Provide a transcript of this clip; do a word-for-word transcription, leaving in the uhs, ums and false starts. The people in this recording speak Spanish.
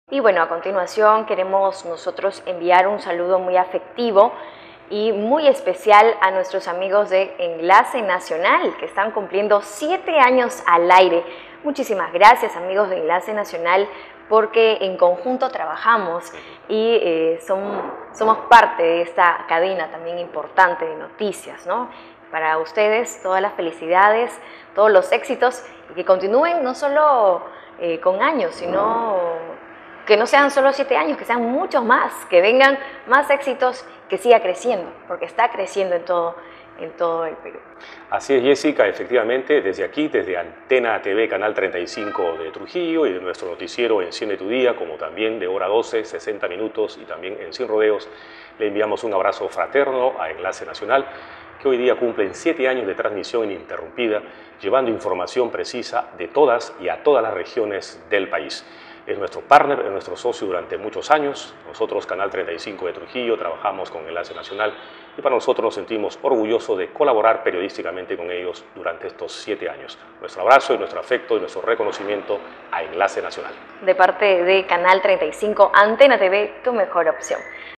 Y bueno, a continuación queremos nosotros enviar un saludo muy afectivo y muy especial a nuestros amigos de Enlace Nacional, que están cumpliendo siete años al aire. Muchísimas gracias, amigos de Enlace Nacional, porque en conjunto trabajamos y eh, son, somos parte de esta cadena también importante de noticias, ¿no? Para ustedes, todas las felicidades, todos los éxitos y que continúen no solo eh, con años, sino que no sean solo siete años, que sean muchos más, que vengan más éxitos, que siga creciendo, porque está creciendo en todo, en todo el Perú. Así es, Jessica, efectivamente, desde aquí, desde Antena T V, Canal treinta y cinco de Trujillo, y de nuestro noticiero Enciende tu Día, como también de hora doce, sesenta minutos, y también en Sin Rodeos, le enviamos un abrazo fraterno a Enlace Nacional, que hoy día cumplen siete años de transmisión ininterrumpida, llevando información precisa de todas y a todas las regiones del país. Es nuestro partner, es nuestro socio durante muchos años. Nosotros, Canal treinta y cinco de Trujillo, trabajamos con Enlace Nacional y para nosotros nos sentimos orgullosos de colaborar periodísticamente con ellos durante estos siete años. Nuestro abrazo y nuestro afecto y nuestro reconocimiento a Enlace Nacional. De parte de Canal treinta y cinco, Antena T V, tu mejor opción.